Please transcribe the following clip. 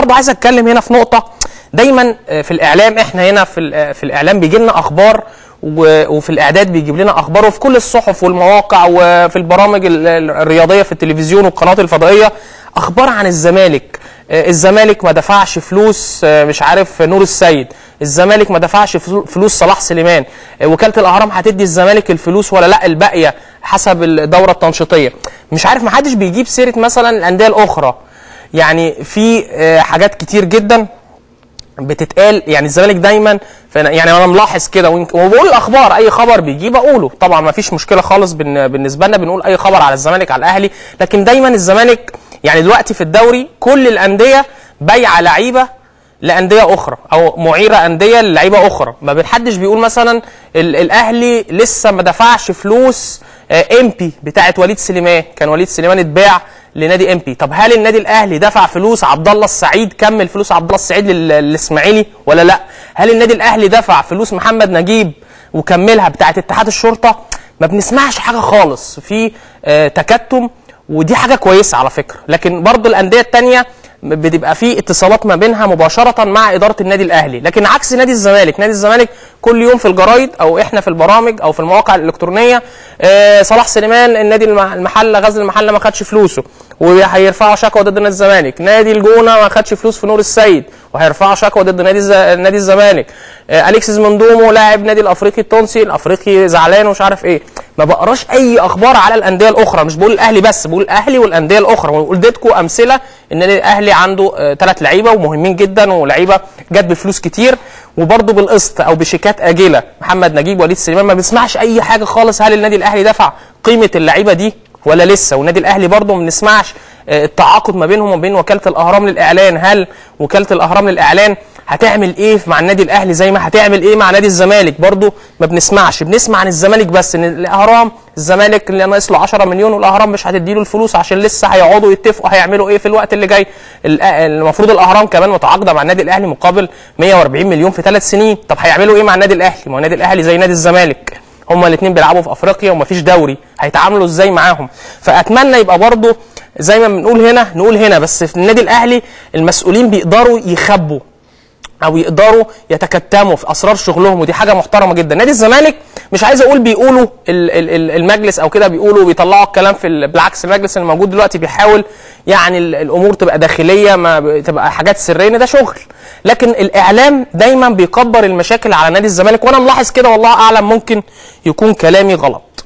برضه عايز اتكلم هنا في نقطه. دايما في الاعلام، احنا هنا في الاعلام بيجي لنا اخبار، وفي الاعداد بيجيب لنا اخبار، وفي كل الصحف والمواقع وفي البرامج الرياضيه في التلفزيون والقنوات الفضائيه اخبار عن الزمالك. الزمالك ما دفعش فلوس مش عارف نور السيد، الزمالك ما دفعش فلوس صلاح سليمان، وكاله الاهرام هتدي الزمالك الفلوس ولا لا الباقيه حسب الدوره التنشيطيه. مش عارف، ما حدش بيجيب سيره مثلا الانديه الاخرى. يعني في حاجات كتير جدا بتتقال، يعني الزمالك دايما، يعني انا ملاحظ كده وبقول الاخبار، اي خبر بيجي بقوله طبعا ما فيش مشكله خالص بالنسبه لنا، بنقول اي خبر على الزمالك على الاهلي. لكن دايما الزمالك يعني دلوقتي في الدوري كل الانديه بايعه لعيبه لانديه اخرى او معيره انديه للعيبه اخرى. ما حدش بيقول مثلا الاهلي لسه ما دفعش فلوس امبي بتاعه وليد سليمان، كان وليد سليمان اتباع لنادي امبي. طب هل النادي الاهلي دفع فلوس عبد الله السعيد، كمل فلوس عبد الله السعيد للاسماعيلي ولا لا؟ هل النادي الاهلي دفع فلوس محمد نجيب وكملها بتاعه اتحاد الشرطه؟ ما بنسمعش حاجه خالص في تكتم، ودي حاجه كويسه على فكره. لكن برضو الانديه الثانيه بتبقى في اتصالات ما بينها مباشره مع اداره النادي الاهلي. لكن عكس نادي الزمالك، نادي الزمالك كل يوم في الجرايد او احنا في البرامج او في المواقع الالكترونيه صلاح سليمان النادي المحله غزل المحله ما خدش فلوسه وهيرفعوا شكوى ضد نادي الزمالك، نادي الجونه ما خدش فلوس في نور السيد وهيرفعوا شكوى ضد نادي الزمالك، اليكسيس مندومو لاعب نادي الافريقي التونسي الافريقي زعلان ومش عارف ايه. ما بقراش اي اخبار على الانديه الاخرى، مش بقول الاهلي بس، بقول الاهلي والانديه الاخرى. واديتكم امثله ان النادي الاهلي عنده 3 لعيبه ومهمين جدا ولعيبه جت بفلوس كتير وبرده بالقسط او بشيكات اجله، محمد نجيب وليد سليمان. ما بنسمعش اي حاجه خالص هل النادي الاهلي دفع قيمه اللعيبه دي ولا لسه. والنادي الاهلي برده ما بنسمعش التعاقد ما بينهم وبين وكاله الاهرام للاعلان، هل وكاله الاهرام للاعلان هتعمل ايه مع النادي الاهلي زي ما هتعمل ايه مع نادي الزمالك؟ برضو ما بنسمعش، بنسمع عن الزمالك بس، ان الاهرام الزمالك اللي ناقص له 10 مليون والاهرام مش هتدي له الفلوس عشان لسه هيقعدوا يتفقوا هيعملوا ايه في الوقت اللي جاي. المفروض الاهرام كمان متعاقده مع النادي الاهلي مقابل 140 مليون في 3 سنين. طب هيعملوا ايه مع النادي الاهلي؟ ما هو النادي الاهلي زي نادي الزمالك، هما الاثنين بيلعبوا في افريقيا ومفيش دوري، هيتعاملوا ازاي معاهم؟ فاتمنى يبقى برضو زي ما بنقول هنا نقول هنا، بس في النادي الاهلي المسؤولين بيقدروا يخبوا او يقدروا يتكتموا في اسرار شغلهم، ودي حاجه محترمه جدا. نادي الزمالك مش عايز اقول بيقولوا المجلس او كده بيقولوا بيطلعوا الكلام بالعكس، المجلس اللي موجود دلوقتي بيحاول يعني الامور تبقى داخليه، ما تبقى حاجات سريه، ده شغل. لكن الاعلام دايما بيكبر المشاكل على نادي الزمالك، وانا ملاحظ كده والله اعلم ممكن يكون كلامي غلط.